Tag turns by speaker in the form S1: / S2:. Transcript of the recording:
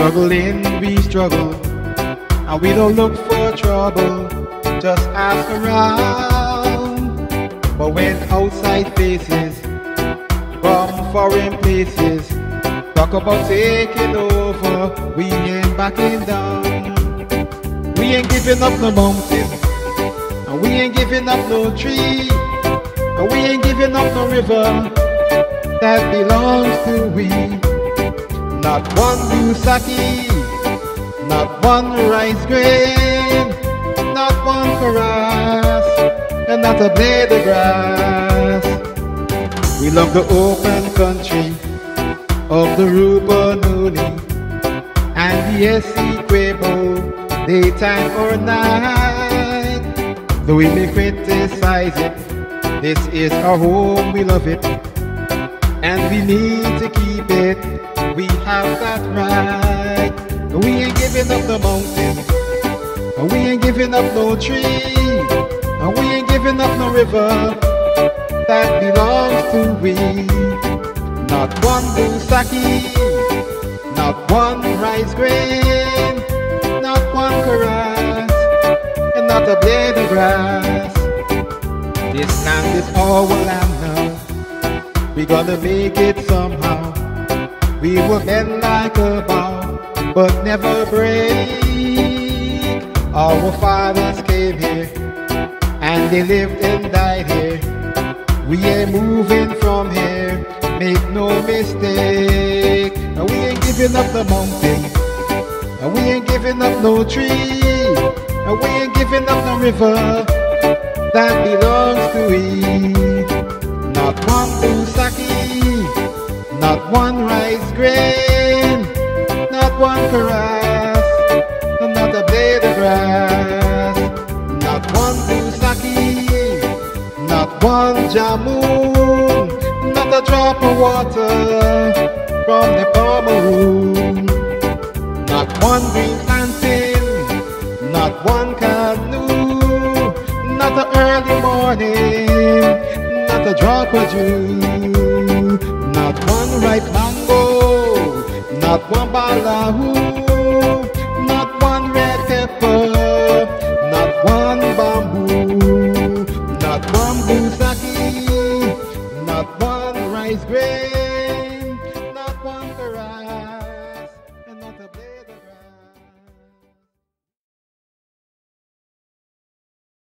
S1: struggling, we struggle, and we don't look for trouble, just ask around. But when outside faces from foreign places talk about taking over, we ain't backing down. We ain't giving up no mountain, and we ain't giving up no tree, and we ain't giving up no river that belongs to we. Not one Lusaki, not one rice grain, not one Karas, and not a blade of grass. We love the open country of the Rupanuni and the Essequibo, daytime or night. Though we may criticize it, this is our home, we love it, and we need to keep it. We have that right. We ain't giving up the mountain, and we ain't giving up no tree, and we ain't giving up no river that belongs to we. Not one Lusaki, not one rice grain, not one Karas, and not a blade of grass. This land is our land now. We gonna make it somehow. We will bend like a bow, but never break. Our fathers came here, and they lived and died here. We ain't moving from here, make no mistake. And we ain't giving up the mountain, and we ain't giving up no tree, and we ain't giving up no river that belongs to we. Not one Lusaki, not one rice grain, not one Karas, and not a blade of grass. Not one Lusaki, not one Jamun, not a drop of water from the Pomeroon. Not one green lantern, not one canoe, not a early morning, not a drop of dew. Not one ripe mango, not one balahu, not one red pepper